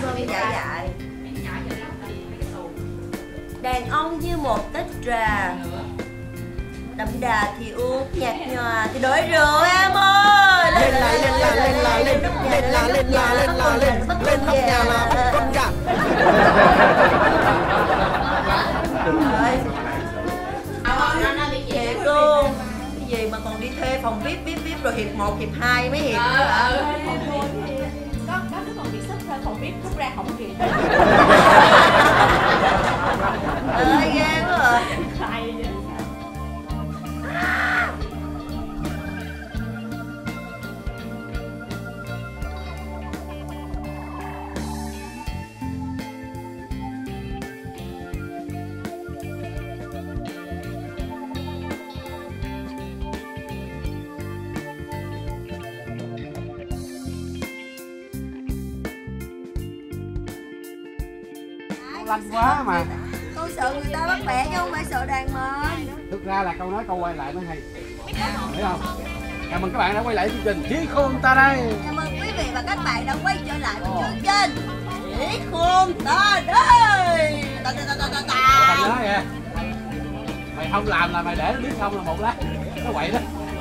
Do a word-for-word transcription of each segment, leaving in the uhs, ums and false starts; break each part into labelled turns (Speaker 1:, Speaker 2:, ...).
Speaker 1: thơm dại dại. Đàn ông như một tách trà, đậm đà thì uống, nhạt nhòa thì đổi rượu em ơi.
Speaker 2: Lên là lên là lên là lên lên là lên là lên là lên lên nóc nhà là bắt con gà.
Speaker 1: Thiệt luôn. Cái gì mà còn đi thuê phòng vê i pê vê i pê rồi hiệp một hiệp hai mấy hiệp.
Speaker 3: Có có đứa còn bị sắp thuê phòng vê i pê rút ra không kịp.
Speaker 1: Ơi ghê quá à.
Speaker 2: Lanh quá mà.
Speaker 1: Con sợ người ta bắt bẻ chứ không phải sợ đàn mên.
Speaker 2: Thực ra là câu nói câu quay lại mới hay, hiểu không? Chào mừng các bạn đã quay lại chương trình Trí Khôn Ta Đây.
Speaker 1: Chào mừng quý vị và các bạn đã quay trở lại với chương trình Trí Khôn Ta Đây. Ta ta ta ta ta ta.
Speaker 2: Mày nói kìa, mày không làm là mày để nó biết không là một lát nó quậy đó.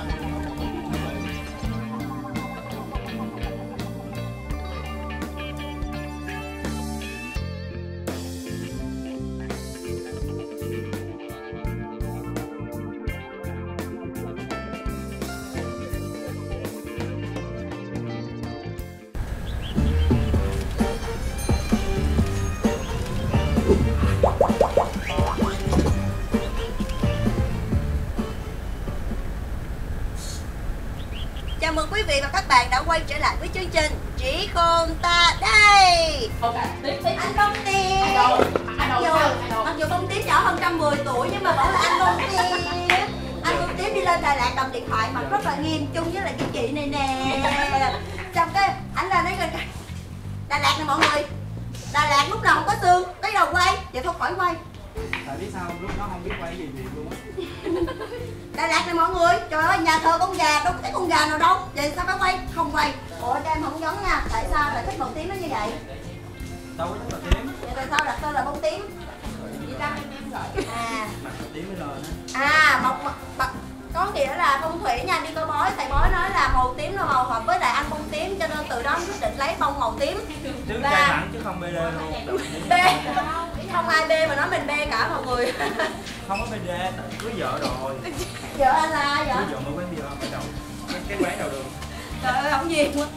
Speaker 1: Chào mừng quý vị và các bạn đã quay trở lại với chương trình Trí Khôn Ta Đây. Anh Bông Tiến. Mặc dù, mặc dù Bông Tiến nhỏ hơn một trăm mười tuổi nhưng mà vẫn là anh Bông Tiến. Anh Bông Tiến đi lên Đà Lạt cầm điện thoại mặt rất là nghiêm chung với lại cái chị này nè. Trong cái ảnh lên đấy kìa. Đà Lạt này mọi người. Đà Lạt lúc nào không có sương, tới đầu quay, vậy thôi khỏi quay.
Speaker 2: Tại biết sao lúc nó không biết quay gì gì luôn á.
Speaker 1: Đà Lạt này mọi người, trời ơi nhà thờ con gà, đâu có thấy con gà nào đâu. Vậy sao phải quay? Không quay. Ủa cho em không giống nha, tại sao lại thích Bông Tím nó như vậy?
Speaker 2: Đâu có thích màu tím.
Speaker 1: Vậy tại sao đặt tên là Bông Tím? Gì ta? À.
Speaker 2: Tím mới lên á.
Speaker 1: À, bọc bọc có nghĩa là phong thủy nha, đi coi bói, thầy bói nói là màu tím là màu hợp với lại anh Bông Tím, cho nên từ đó quyết định lấy bông màu tím.
Speaker 4: Trước trai thẳng chứ không bê đê luôn.
Speaker 1: B. Không ai B mà nói mình B cả mọi người.
Speaker 4: Không có bê đê, cưới vợ rồi.
Speaker 1: Vợ anh là ai vậy?
Speaker 4: Cưới vợ mới quán bia ở đầu. Cái quán đầu đường.
Speaker 1: Trời ơi, không gì quá.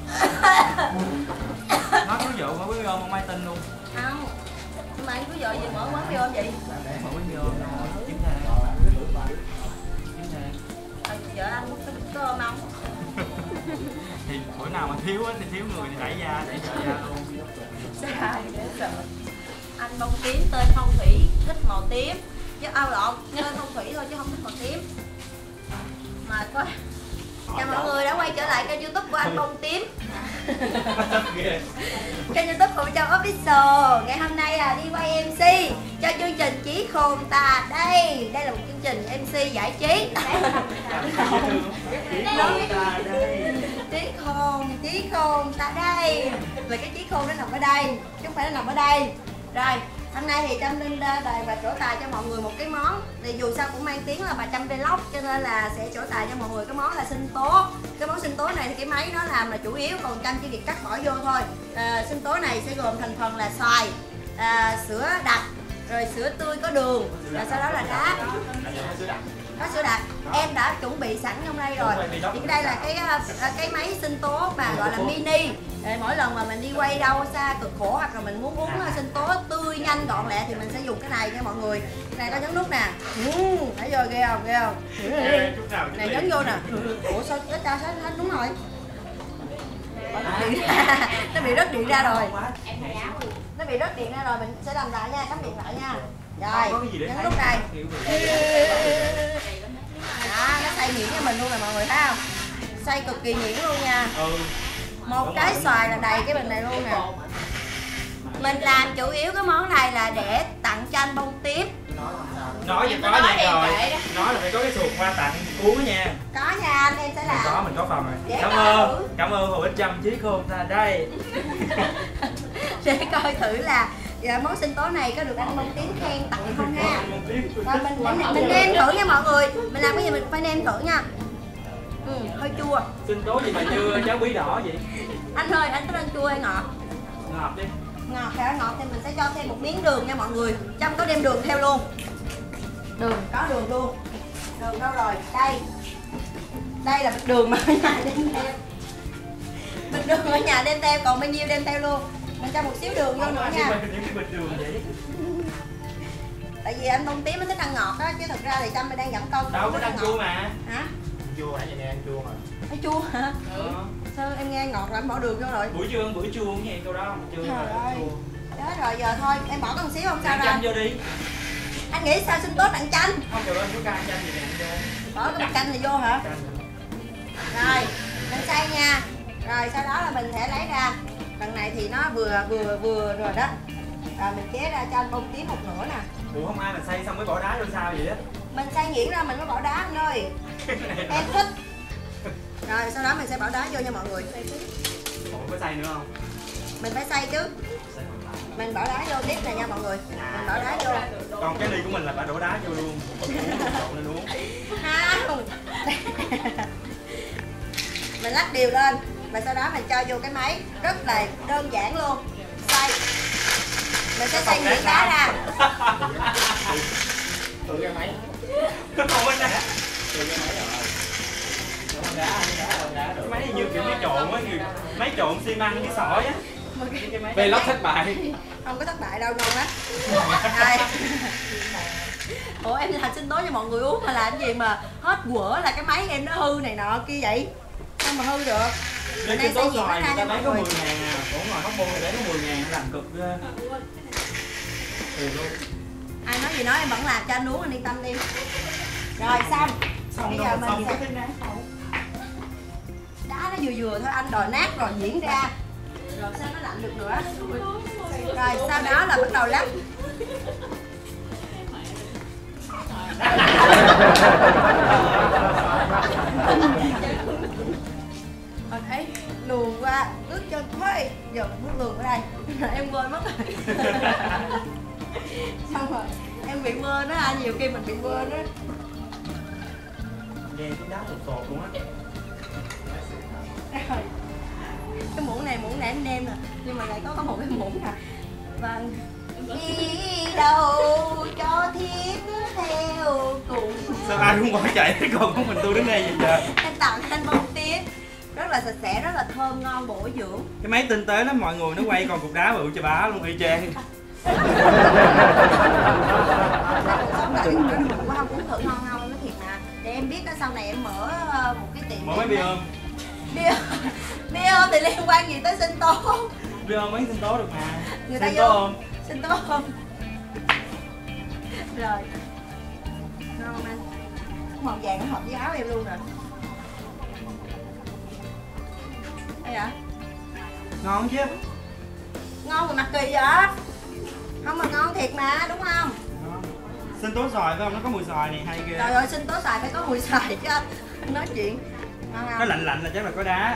Speaker 4: Nói cưới vợ mới quán bia không ai tin luôn.
Speaker 1: Không. Nhưng mà anh cưới vợ gì mở quán bia không vậy?
Speaker 4: Mở quán bia thôi, kiếm thang. Kiếm thang.
Speaker 1: Vợ anh có thích cơm không?
Speaker 4: Thì bữa nào mà thiếu á thì thiếu người thì đẩy ra, đẩy vợ ra luôn.
Speaker 1: Sai, dễ sợ. Anh Bông Tím tên phong thủy thích màu tím chứ ao lộn, tên phong thủy thôi chứ không thích màu tím. Mệt quá. Chào mọi người đã quay trở lại kênh YouTube của anh Bông Tím. Kênh YouTube của Châu Official. Ngày hôm nay là đi quay em xê cho chương trình Trí Khôn Ta Đây. Đây là một chương trình em xê giải trí. Trí khôn, trí khôn ta đây. Về cái trí khôn nó nằm ở đây, chứ không phải nó nằm ở đây. Rồi, hôm nay thì Trâm Linh ra đời và trổ tài cho mọi người một cái món. Thì dù sao cũng mang tiếng là bà Trâm Vlog, cho nên là sẽ trổ tài cho mọi người cái món là sinh tố. Cái món sinh tố này thì cái máy nó làm là chủ yếu, còn Trâm chỉ việc cắt bỏ vô thôi. À, sinh tố này sẽ gồm thành phần là xoài, à, sữa đặc, rồi sữa tươi có đường, và sau đó là đá. Có sữa đặc, em đã chuẩn bị sẵn trong đây rồi. Thì đây là cái cái máy sinh tố mà gọi là mini. Để mỗi lần mà mình đi quay đâu xa cực khổ hoặc là mình muốn uống sinh tố tươi nhanh gọn lẹ thì mình sẽ dùng cái này nha mọi người. Cái này có nhấn nút nè. Ừ, thấy vô ghê không, ghê không? Này nhấn vô nè. Ủa sao nó cho hết đúng rồi. Nó bị rớt điện ra rồi. Nó bị rớt điện ra rồi, mình sẽ làm lại nha, cắm điện lại nha. Rồi, nhấn nút này. Đó, nó xay nhuyễn cho mình luôn nè mọi người thấy không? Xay cực kỳ nhuyễn luôn nha. Một trái xoài là đầy cái bình này luôn nè. Mình làm chủ yếu cái món này là để tặng cho anh Bông Tím.
Speaker 4: Nói vậy có nha rồi. Nói là phải có cái suột hoa tặng cuối nha.
Speaker 1: Có nha anh, em sẽ làm.
Speaker 4: Mình có, mình có phần rồi.
Speaker 1: Để
Speaker 4: Cảm ơn, cảm ơn Hồ Ích Trâm Trí Khôn Ta Đây.
Speaker 1: để coi thử là dạ, món sinh tố này có được anh Bông Tím khen tặng không ha. Rồi mình mình, mình nêm thử nha mọi người. Mình làm cái gì mình phải nêm thử nha. Ừ, hơi chua.
Speaker 4: Sinh tố gì mà như cháo bí đỏ vậy?
Speaker 1: Anh ơi, anh thích ăn chua hay ngọt?
Speaker 4: Ngọt đi.
Speaker 1: Ngọt hả? Ngọt thì mình sẽ cho thêm một miếng đường nha mọi người. Trong có đem đường theo luôn. Đường, có đường luôn. Đường đâu rồi? Đây. Đây là bịch đường mà ở nhà đem theo. Bịch đường ở nhà đem theo, còn bao nhiêu đem theo luôn. Mình cho một xíu đường vô nữa nha.
Speaker 4: Những cái bịch đường vậy.
Speaker 1: Tại vì anh Bông Tím mới thích ăn ngọt á, chứ thực ra thì Trâm đang giảm cân.
Speaker 4: Đâu có ăn chua mà.
Speaker 1: Hả?
Speaker 4: Chua hả? Vậy nè, ăn chua hả?
Speaker 1: Thấy chua hả?
Speaker 4: Ừ.
Speaker 1: Sao em nghe ngọt rồi em bỏ đường vô rồi?
Speaker 4: Buổi trưa buổi chua cũng vậy câu đó mà chưa
Speaker 1: Trời
Speaker 4: rồi.
Speaker 1: ơi. Chết rồi, giờ thôi em bỏ con xíu không sao
Speaker 4: Ăn
Speaker 1: ra.
Speaker 4: chanh vô đi.
Speaker 1: Anh nghĩ sao sinh tố tặng chanh?
Speaker 4: Không được đâu, có cay chanh gì nè vô.
Speaker 1: Bỏ cái bịch chanh này vô hả?
Speaker 4: Chanh.
Speaker 1: Rồi, mình xay nha. Rồi sau đó là mình sẽ lấy ra. Lần này thì nó vừa vừa vừa rồi đó. Rồi mình chế ra cho anh Bông Tím một nửa nè.
Speaker 4: Ủa không ai mà xay xong mới bỏ đá vô sao vậy á?
Speaker 1: Mình xay nhuyễn ra mình mới bỏ đá anh ơi. Em thích. Rồi sau đó mình sẽ bỏ đá vô nha mọi người.
Speaker 4: Ủa có xay nữa không?
Speaker 1: Mình phải xay chứ. Mình bỏ đá vô tiếp này nha mọi người. Mình bỏ đá vô.
Speaker 4: Còn cái ly của mình là phải đổ đá vô luôn. Trộn lên uống.
Speaker 1: Không. Mình lắc đều lên và sau đó mình cho vô cái máy, rất là đơn giản luôn. Xay. Mình sẽ xay nhuyễn đá ra.
Speaker 4: Tự cái máy. Không bên đây. Tự cái máy rồi. Đá, đá, đá được. Máy này như kiểu máy trộn á, máy trộn xi măng với sỏi á.
Speaker 2: Vlog thất bại.
Speaker 1: Không có thất bại đâu, ngon lắm. Đây. Ủa em làm sinh tố cho mọi người uống mà làm gì mà hết quở là cái máy em nó hư này nọ kia vậy? Sao mà hư được?
Speaker 4: Nên sinh tố xoài người ta bán có mười ngàn à. Ủa ngoài Hóc Môn thì bán có mười ngàn làm cực ghê. Ừ luôn.
Speaker 1: Ai nói gì nói em vẫn làm cho anh uống, anh yên tâm đi. Rồi xong.
Speaker 4: Xong
Speaker 1: Bây
Speaker 4: đâu
Speaker 1: giờ
Speaker 4: mà
Speaker 1: mình
Speaker 4: xong
Speaker 1: sẽ
Speaker 4: cái đá không?
Speaker 1: đá nó vừa vừa thôi anh, đòi nát rồi diễn ra. Rồi sao nó lạnh được nữa. Rồi sau đó là bắt đầu lắc. Rồi thấy luồn qua ướt chân thôi. Giờ mình bước luồn ở đây. Em quên mất rồi. Xong rồi em bị quên đó anh, nhiều khi mình bị quên đó.
Speaker 4: Nghe cái đá sột sột luôn á.
Speaker 1: Rồi. Cái muỗng này muỗng này em nêm nè, nhưng mà lại có có một cái muỗng nè. Vâng. Đi đâu cho thiết theo cùng.
Speaker 4: Sao ai cũng bỏ chạy còn có mình tôi đứng đây vậy trời.
Speaker 1: Em tặng anh Bông Tím, rất là sạch sẽ, rất là thơm ngon, bổ dưỡng.
Speaker 4: Cái máy tinh tế lắm mọi người, nó quay còn cục đá bự cho bá luôn y chang.
Speaker 1: Sống lại mình cũng không uống thử ngon không nó thiệt mà. Để em biết đó, sau này em mở một cái tiệm.
Speaker 4: Mở máy bia ôm.
Speaker 1: Bia bia ôm thì liên quan gì tới sinh tố?
Speaker 4: Bia ôm bán sinh tố được mà.
Speaker 1: Người ta
Speaker 4: sinh
Speaker 1: vô
Speaker 4: tố ôm.
Speaker 1: sinh tố ôm. Rồi. Ngon anh. Màu vàng nó hợp với áo em luôn rồi. Đây hả?
Speaker 4: Ngon chứ.
Speaker 1: Ngon mà mặt kỳ vậy? Không mà ngon thiệt mà, đúng không?
Speaker 4: Sinh tố xoài phải không? Nó có mùi xoài này hay ghê.
Speaker 1: Trời ơi, sinh tố xoài phải có mùi xoài chứ. Nói chuyện. Ngon không?
Speaker 4: Nó lạnh lạnh là chắc là có đá.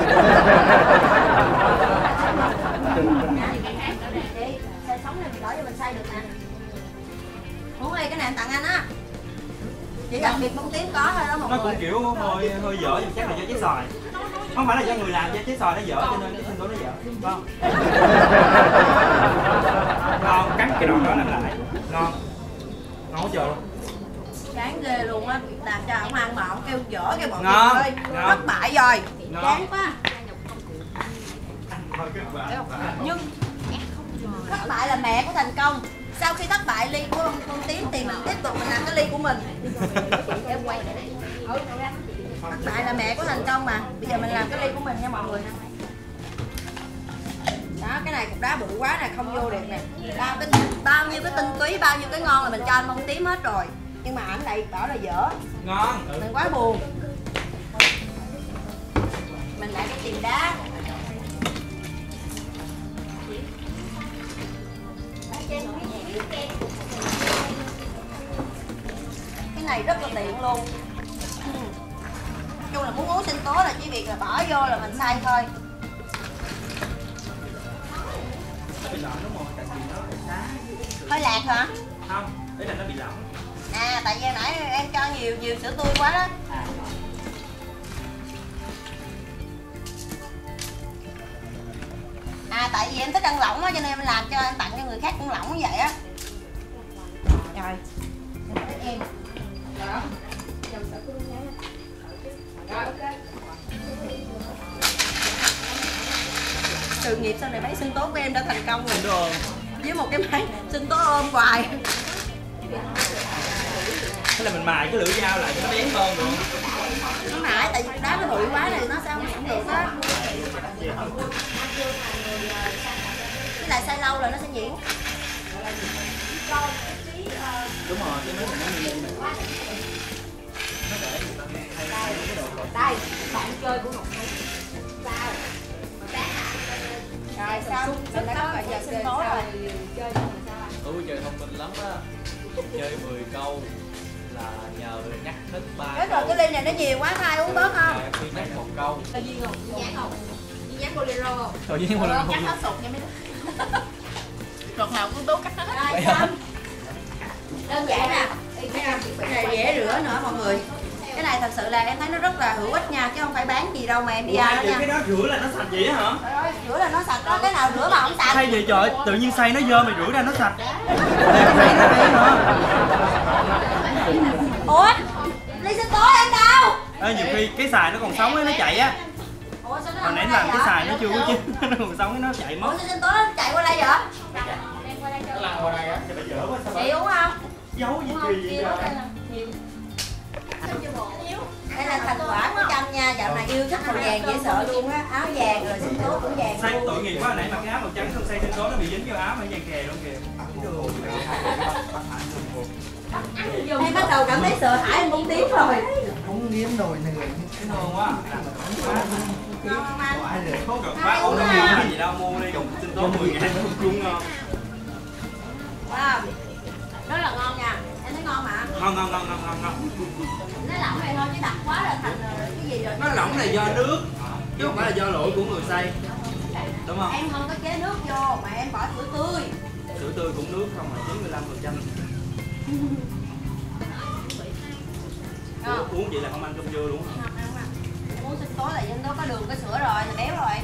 Speaker 1: Đi, xay sống này mình đổ cho mình xay được nè. Uống đi, cái này em tặng anh á. Chỉ đặc biệt Bông Tím có thôi đó mọi
Speaker 4: Nó
Speaker 1: người.
Speaker 4: cũng kiểu hơi hơi dở nhưng chắc là do trái xoài. Không phải là do người làm cho trái xoài nó dở cho nên cái sinh tố nó dở, đúng không? Ngon, cắn cái đoạn đó làm lại. Ngon. Ngon quá trời luôn.
Speaker 1: Chán ghê luôn á, làm cho ổng ăn mà ổng kêu dở cái bọn
Speaker 4: Ngon,
Speaker 1: ơi.
Speaker 4: ngon.
Speaker 1: Thất bại rồi.
Speaker 4: Ngon.
Speaker 1: Chán quá.
Speaker 4: Thôi cái bạn.
Speaker 1: Nhưng thất bại là mẹ của thành công. Sau khi thất bại ly của Bông Bông Tím thì mình tiếp tục mình làm cái ly của mình. Thất bại là mẹ của thành công mà. Bây giờ mình làm cái ly của mình nha mọi người. Đó, cái này cục đá bự quá nè, không vô được nè. Bao cái bao nhiêu cái tinh túy, bao nhiêu cái ngon là mình cho anh Bông Tím hết rồi. Nhưng mà ảnh lại bảo là dở.
Speaker 4: Ngon.
Speaker 1: Mình quá buồn. Mình lại cái tìm đá. Cái này rất là tiện luôn. Ừ. Chung là muốn uống sinh tố là chỉ việc là bỏ vô là mình xay thôi.
Speaker 4: lỏng đúng rồi, tại vì nó đá.
Speaker 1: Hơi lạc hả?
Speaker 4: Không, đấy là nó bị lỏng.
Speaker 1: À, tại vì nãy em cho nhiều nhiều sữa tươi quá đó. À, tại vì em thích ăn lỏng á, cho nên em làm cho em tặng cho người khác cũng lỏng như vậy á. Rồi, em. Đó. Rồi, ok. Sự nghiệp sau này máy sinh tố của em đã thành công rồi.
Speaker 4: Đúng.
Speaker 1: Với một cái máy sinh tố ôm hoài.
Speaker 4: Thế là mình mài cái lưỡi dao lại cho nó bén hơn được.
Speaker 1: Nó nãy tại vì đá nó bự quá này nó sẽ không không được á. Cái lại xay lâu rồi nó sẽ nhuyễn.
Speaker 4: Đúng rồi, cái máy mình nó như này.
Speaker 3: Đây, bạn chơi của Ngọc Hạnh. Sao?
Speaker 1: Rồi xong, mình đã có gọi giờ sinh tố rồi.
Speaker 3: Chơi cho mình sao?
Speaker 5: Tôi chơi thông minh lắm á. Chơi mười câu là nhờ nhắc hết ba.
Speaker 1: Chết rồi, cái ly này nó nhiều quá, ai uống bớt không?
Speaker 5: Khi nhắc một câu.
Speaker 3: Tự nhiên không? Nhắn không? Nhắn bolero không?
Speaker 5: Tự nhiên một lần
Speaker 3: Cắt hết sụt nha mấy đứa. Luật nào cũng tố cắt hết.
Speaker 1: Rồi xong. Đơn giản nè. Cái này dễ rửa nữa mọi người. Cái này thật sự là em thấy nó rất là hữu ích nha, chứ không phải bán gì đâu mà em đi ra đó nha.
Speaker 4: Cái đó rửa là nó sạch vậy hả?
Speaker 1: Trời ơi, rửa là nó sạch đó, cái nào rửa mà không sạch.
Speaker 4: Hay vậy trời, tự nhiên xay nó dơ mày rửa ra nó sạch.
Speaker 1: Ủa? Ly sinh tố em đâu?
Speaker 4: Ê, nhiều khi cái xài nó còn sống ấy nó chạy á.
Speaker 1: Ủa sao nó
Speaker 4: Hồi
Speaker 1: không
Speaker 4: nãy
Speaker 1: qua
Speaker 4: làm
Speaker 1: đây
Speaker 4: cái
Speaker 1: vậy?
Speaker 4: xài nó chưa có chín, nó còn sống ấy nó chạy mất.
Speaker 1: Ủa sao sinh tố nó chạy qua đây vậy?
Speaker 5: Nó lăn qua đây á.
Speaker 4: Thì phải dỡ quá sao
Speaker 1: Chị uống không?
Speaker 4: giấu gì kỳ vậy trời.
Speaker 1: Đây là thành quả của Trâm nha, dạo này yêu thích màu vàng dễ sợ luôn á, áo vàng rồi sinh tố cũng vàng
Speaker 4: Xay
Speaker 1: luôn.
Speaker 4: tội nghiệp quá, hồi nãy mặc cái áo màu trắng xong xay sinh tố nó bị dính vô áo mà vàng kè luôn kìa.
Speaker 1: Em bắt đầu cảm thấy sợ hãi, em muốn tiếng rồi.
Speaker 6: Không nếm nồi này.
Speaker 4: Cái ngon quá.
Speaker 1: Ngon không anh?
Speaker 4: Không cần quá uống nó nhiều gì đâu, mua đi sinh tố mười ngàn chung ngon.
Speaker 1: Wow, rất là ngon nha, em thấy ngon mà.
Speaker 4: Ngon ngon ngon ngon ngon ngon.
Speaker 1: Nó lỏng này thôi chứ đặc quá là thành cái gì rồi.
Speaker 4: Nó lỏng là do nước chứ không phải là do lỗi của người xay, đúng không?
Speaker 1: Em không có chế nước vô mà em bỏ sữa tươi.
Speaker 4: Sữa tươi cũng nước không mà chín mươi lăm phần trăm. Uống vậy là không ăn cơm trưa đúng không?
Speaker 1: Không ăn mà. Uống sinh tố là dân đó có đường có sữa rồi thì béo rồi.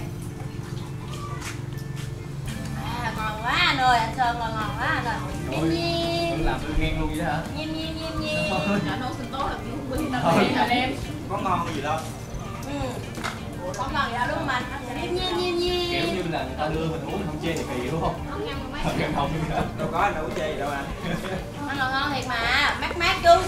Speaker 1: À, ngon quá anh ơi, anh Sơn là ngon quá anh ơi. Nhiên nhiên.
Speaker 5: Tự làm tôi ghen luôn vậy hả?
Speaker 1: Nhiên nhiên nhiên nhiên.
Speaker 3: Nhỏ nấu sinh tố làm gì không biết đâu vậy hả em?
Speaker 4: Có ngon gì đâu.
Speaker 1: Ừ. Không ngon gì đâu đúng không anh? Nhiên nhiên nhiên nhiên.
Speaker 5: Kiểu như là người ta đưa mình uống không chê thì kỳ đúng không? Thật gần không như vậy.
Speaker 4: Đâu có anh đâu có chê gì đâu anh.
Speaker 1: Nó ngon ngon thiệt mà, mát mát chứ.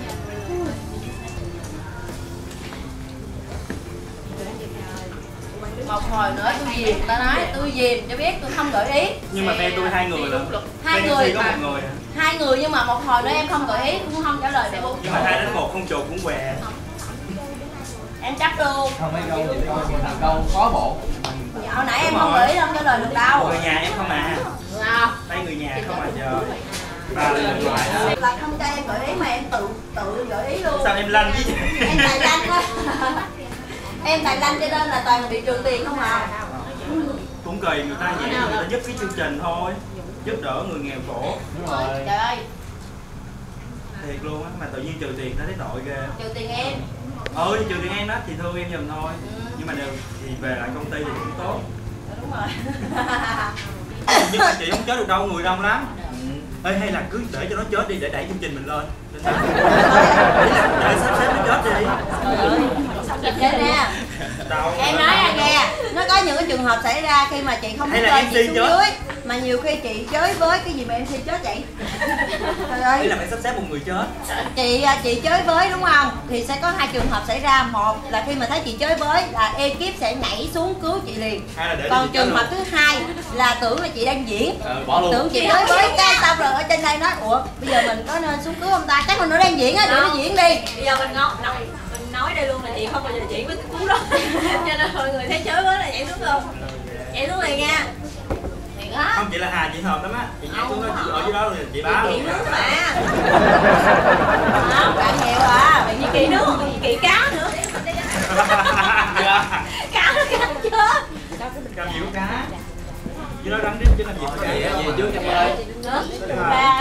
Speaker 1: Một hồi nữa tôi dìm, ta nói tôi dìm cho biết tôi không gợi ý.
Speaker 4: Nhưng mà phe tôi hai người là
Speaker 1: Hai
Speaker 4: phe
Speaker 1: người
Speaker 4: tôi có
Speaker 1: mà.
Speaker 4: một người à.
Speaker 1: Hai người nhưng mà một hồi nữa em không gợi ý cũng không trả lời được.
Speaker 4: Nhưng mà hai đến một không chuột cũng què.
Speaker 1: Em chắc luôn.
Speaker 5: Không mấy câu vậy thôi, mình làm câu có bộ.
Speaker 1: Hồi nãy em không gợi ý không trả lời được đâu.
Speaker 4: Người nhà em không à.
Speaker 1: Nào.
Speaker 4: Tay người nhà không à giờ. Ba lần lại đó.
Speaker 1: Là không cho em gợi ý mà em tự tự gợi ý luôn.
Speaker 4: Sao em lanh với vậy?
Speaker 1: Em tài lanh á. Em tài lanh cho nên là toàn bị trừ tiền không à.
Speaker 4: Cũng kỳ người ta vậy, người ta giúp cái chương trình thôi, giúp đỡ người nghèo khổ.
Speaker 5: Đúng rồi.
Speaker 1: Trời ơi,
Speaker 4: Thiệt luôn á, mà tự nhiên trừ tiền ta thấy tội ghê.
Speaker 1: trừ tiền em.
Speaker 4: Ừ, trừ tiền em đó thì thương em giùm thôi. Nhưng mà đều thì về lại công ty thì cũng tốt.
Speaker 1: Đúng rồi.
Speaker 4: Nhưng mà chị không chết được đâu, người đông lắm. Ê, hay là cứ để cho nó chết đi để đẩy chương trình mình lên. Để, để sắp xếp nó chết đi.
Speaker 1: Vậy nè.
Speaker 4: Đâu,
Speaker 1: Em nói ra nghe, nó có những cái trường hợp xảy ra khi mà chị không
Speaker 4: hay
Speaker 1: biết
Speaker 4: là
Speaker 1: lên
Speaker 4: em
Speaker 1: chị
Speaker 4: xê
Speaker 1: xuống
Speaker 4: chết.
Speaker 1: dưới mà nhiều khi chị chơi với cái gì mà em xê chết vậy. Trời
Speaker 4: Ý
Speaker 1: ơi,
Speaker 4: là phải sắp xếp một người chết.
Speaker 1: chị chị chơi với đúng không thì sẽ có hai trường hợp xảy ra. Một là khi mà thấy chị chơi với là ekip sẽ nhảy xuống cứu chị liền.
Speaker 4: Hay là để
Speaker 1: Còn
Speaker 4: chị chết
Speaker 1: trường hợp
Speaker 4: luôn.
Speaker 1: thứ hai là tưởng là chị đang diễn,
Speaker 5: Ờ, bỏ luôn.
Speaker 1: tưởng chị chơi với cái xong rồi ở trên đây nói ủa bây giờ mình có nên xuống cứu ông ta, chắc mình nó đang diễn á, để nó diễn đi.
Speaker 3: Bây giờ mình ngon, mình nói đây luôn là chị không bao giờ chuyển với cái cú đó. Cho nên mọi người thấy chới quá là nhảy xuống luôn. Nhảy xuống liền nha.
Speaker 1: Thiệt á.
Speaker 4: Không, chị là Hà chị hợp lắm á. Chị nhảy xuống đó chị ở dưới đó rồi chị báo
Speaker 1: Chị
Speaker 4: luôn.
Speaker 1: nước mà. Không, bạn nhiều à.
Speaker 3: Tự nhiên kỹ nước, tự nhiên kỹ cá nữa. Cá nó căng chết.
Speaker 4: Cam nhiều cá. Chứ nó đánh tiếp chứ làm gì phải
Speaker 5: Về
Speaker 4: chạy.
Speaker 5: về trước em ơi.
Speaker 3: Ba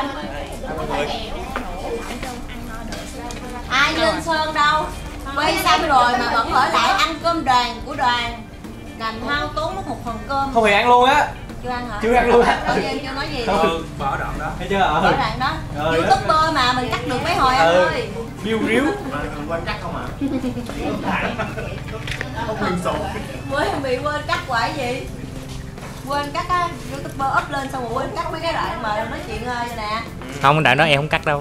Speaker 3: ai lên Sơn đâu, quay xong rồi mà vẫn ở lại ăn cơm đoàn của đoàn, làm hao tốn mất một phần cơm.
Speaker 5: Không hề ăn luôn á.
Speaker 3: Chưa ăn hả?
Speaker 5: Chưa ăn luôn á.
Speaker 3: Bao nhiêu chưa nói gì?
Speaker 4: Ừ, bỏ đoạn đó.
Speaker 5: Thấy chưa?
Speaker 3: Rõ
Speaker 5: Ừ.
Speaker 3: ràng đó.
Speaker 5: Rồi.
Speaker 3: YouTuber mà mình cắt được mấy hồi anh
Speaker 5: Ừ.
Speaker 3: ơi.
Speaker 5: Riu riu.
Speaker 4: Mà đừng quên cắt không ạ? Không quyền sụn.
Speaker 3: Mới bị quên cắt quả gì? Quên cắt á, YouTuber up lên xong rồi quên cắt mấy cái đoạn mà nói chuyện uh, vậy nè.
Speaker 6: Không, đoạn đó em không cắt đâu.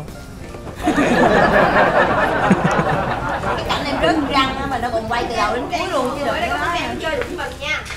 Speaker 3: Cái cảnh em rớt răng á mà nó còn quay từ đầu đến cuối luôn chứ đừng có nói em.
Speaker 1: chơi đụng mình nha.